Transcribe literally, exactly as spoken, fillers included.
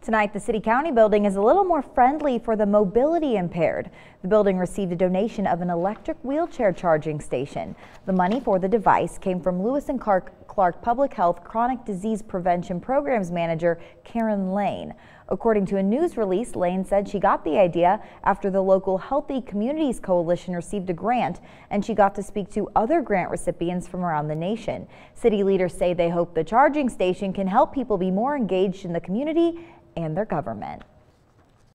Tonight, the City County building is a little more friendly for the mobility impaired. The building received a donation of an electric wheelchair charging station. The money for the device came from Lewis and Clark, Clark Public Health Chronic Disease Prevention Programs Manager Karen Lane. According to a news release, Lane said she got the idea after the local Healthy Communities Coalition received a grant, and she got to speak to other grant recipients from around the nation. City leaders say they hope the charging station can help people be more engaged in the community and their government.